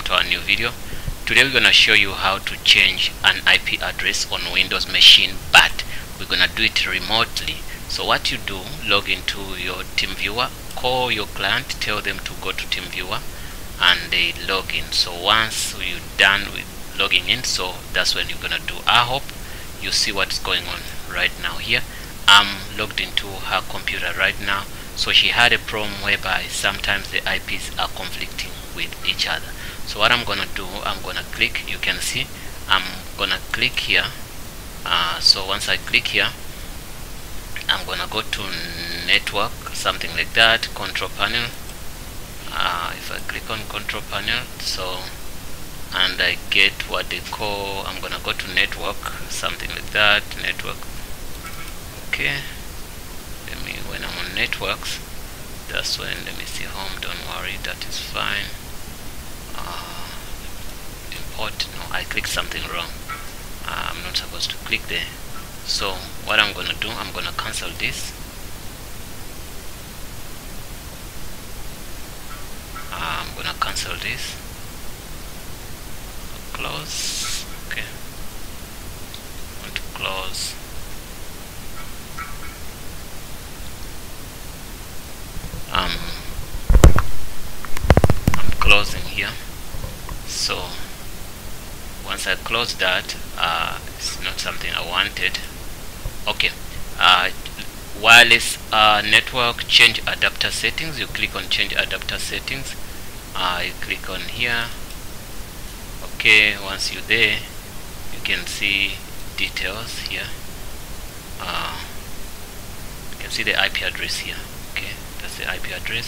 to our new video. Today we're gonna show you how to change an IP address on Windows machine, but we're gonna do it remotely. So what you do, log into your TeamViewer, call your client, tell them to go to TeamViewer, and they log in. So once you're done with logging in, so that's when you're gonna do. I hope you see what's going on right now. Here I'm logged into her computer right now. So she had a problem whereby sometimes the IPs are conflicting with each other. So what I'm gonna do, I'm gonna click, you can see I'm gonna click here. So once I click here, I'm gonna go to network, something like that, control panel. If I click on control panel, so and I get what they call, I'm gonna go to network, something like that, network. Okay, when I'm on networks, that's when, let me see, home, don't worry, that is fine. Import, no, I clicked something wrong. I'm not supposed to click there. So what I'm gonna do, I'm gonna cancel this. I'm gonna cancel this. Close. Okay. I want to close. I'm closing here. So once I close that, it's not something I wanted. Okay. Wireless network change adapter settings. You click on change adapter settings. You click on here. Okay, once you're there, you can see details here. You can see the IP address here. Okay, that's the IP address.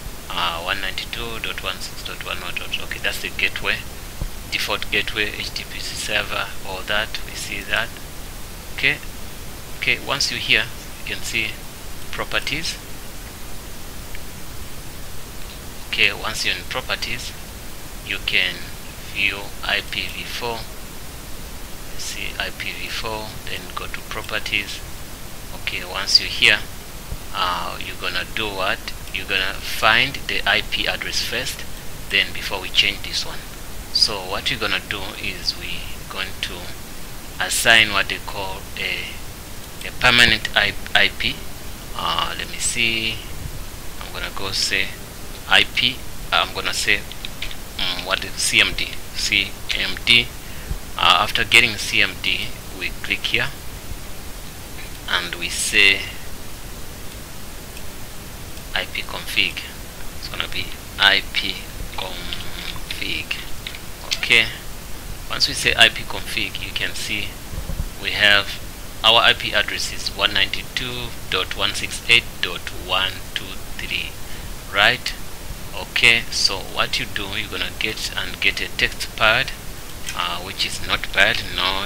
192.16.1. Okay, that's the gateway, default gateway, HTTP server, all that. We see that. Okay. Okay, once you're here, you can see properties. Okay, once you're in properties, you can view IPv4. You see IPv4, then go to properties. Okay, once you're here, you're gonna do what? You're gonna find the IP address first, then before we change this one. So what you're gonna do is we're going to assign what they call a permanent IP. Let me see, I'm gonna go say IP. I'm gonna say what is CMD. After getting CMD, we click here and we say IP config. It's gonna be IP config. Okay, once we say IP config, you can see we have our IP address is 192.168.123, right? Okay, so what you do, you're gonna get a text pad, which is notepad.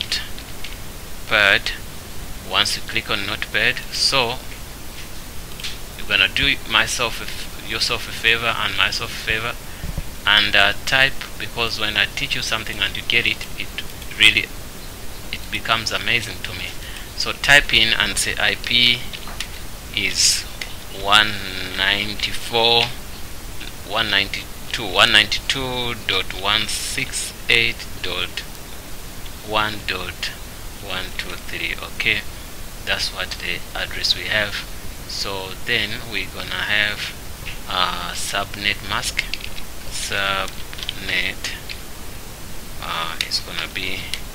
Once you click on notepad, so you're gonna do yourself a favor and myself a favor, and type, because when I teach you something and you get it, it becomes amazing to me. So type in and say IP is 192.168.1.123. Okay, that's what the address we have. So then we're gonna have subnet mask. Subnet is gonna be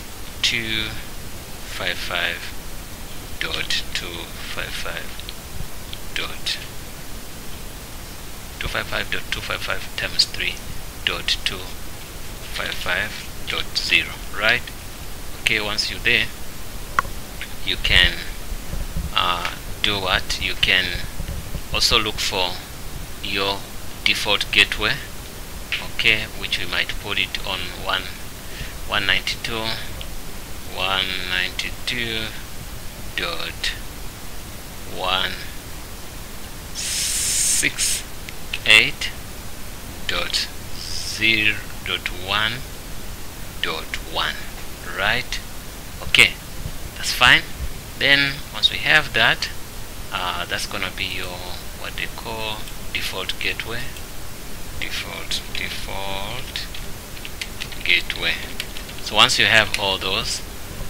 255.255.255 times 3.255.0, right? Okay, once you're there, you can do what? You can also look for your default gateway, okay, which we might put it on 192.168.0.1.1, right? Okay, that's fine. Then once we have that, that's gonna be your what they call default gateway. Default way. So once you have all those,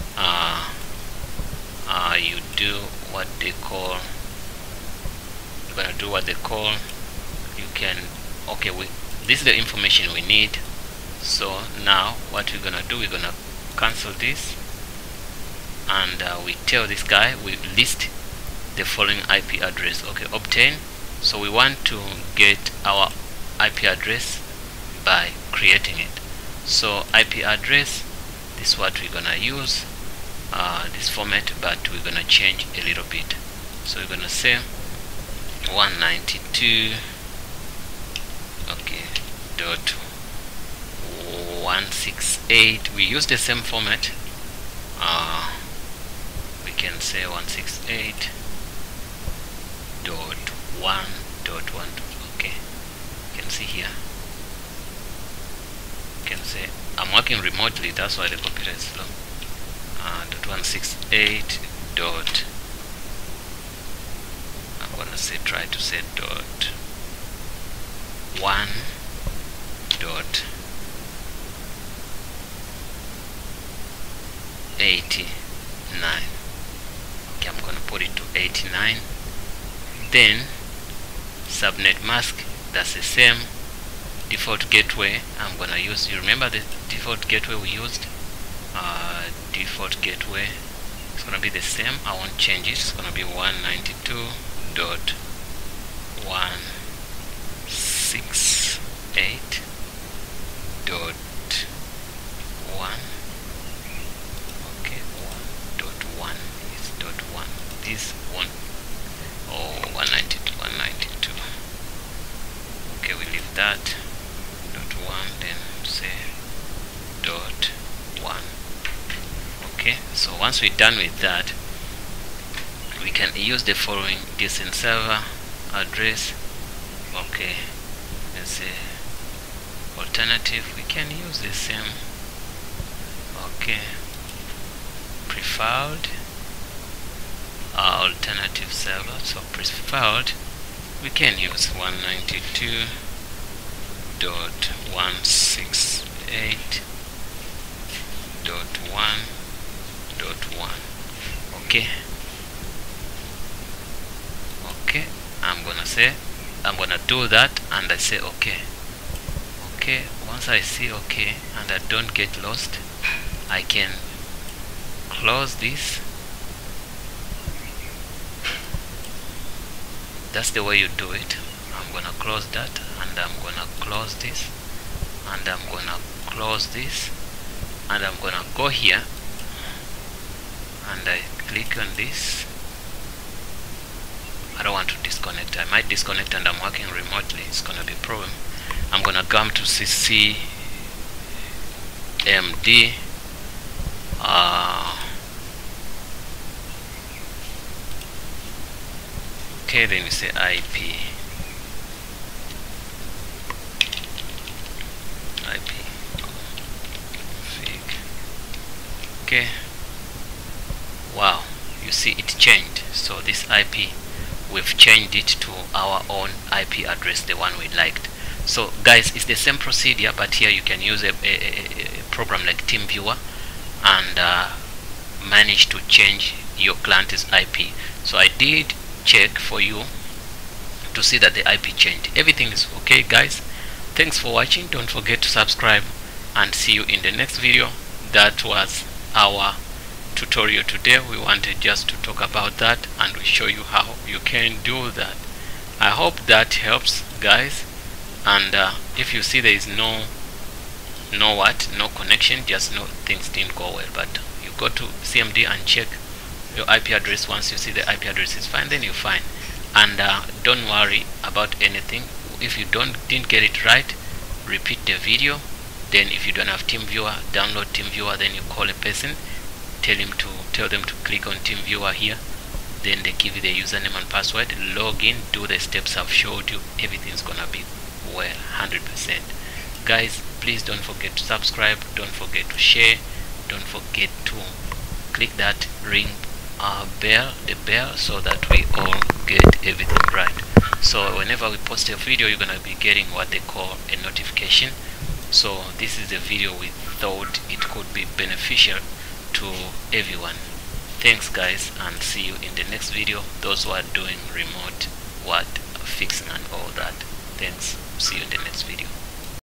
you do what they call, you're gonna do what they call, you can, okay, this is the information we need. So now what we're gonna do, we're gonna cancel this, and we tell this guy, we list the following IP address. Okay, obtain. So we want to get our IP address by creating it. So IP address, this is what we're gonna use, this format, but we're gonna change a little bit. So we're gonna say 192, okay, dot 168. We use the same format. We can say 168 dot 1.1. okay, you can see here, you can say I'm working remotely, that's why the computer is slow. Dot 168 dot, I'm gonna say, try to say dot 1 dot 89. Okay, I'm gonna put it to 89. Then subnet mask, that's the same. Default gateway, I'm gonna use, you remember the default gateway we used? Default gateway, it's gonna be the same. I won't change it. It's gonna be 192.168.1. okay, 1.1 is dot 1. This one, oh, 192. Okay, we leave that. Dot 1, then say dot 1. Okay, so once we're done with that, we can use the following DSN server address. Okay, let's say alternative, we can use the same. Okay, preferred, alternative server. So preferred, we can use 192.168.1.1. okay, okay, I'm gonna do that, and I say okay. Okay, once I see okay and I don't get lost, I can close this. That's the way you do it. I'm gonna close that, and I'm gonna close this, and I'm gonna close this, and I'm gonna go here and I click on this. I don't want to disconnect. I might disconnect and I'm working remotely. It's gonna be a problem. I'm gonna come to CCMD. Okay, then we say IP. Config. Okay. Wow, you see it changed. So this IP, we've changed it to our own IP address, the one we liked. So guys, it's the same procedure, but here you can use a program like TeamViewer and manage to change your client's IP. So I did check for you to see that the IP changed. Everything is okay, guys. Thanks for watching. Don't forget to subscribe, and see you in the next video. That was our tutorial today. We wanted just to talk about that, and we show you how you can do that. I hope that helps, guys. And if you see there is no connection, just know things didn't go well. But you go to CMD and check your IP address. Once you see the IP address is fine, then you're fine. And don't worry about anything. If you didn't get it right, repeat the video. Then if you don't have TeamViewer, download TeamViewer. Then you call a person, tell them to click on TeamViewer here. Then they give you the username and password. Log in, do the steps I've showed you. Everything's gonna be well, 100%. Guys, please don't forget to subscribe. Don't forget to share. Don't forget to click that ring the bell, so that we all get everything right. So whenever we post a video, you're gonna be getting what they call a notification. So this is a video we thought it could be beneficial to everyone. Thanks guys, and see you in the next video. Those who are doing remote fixing and all that, thanks. See you in the next video.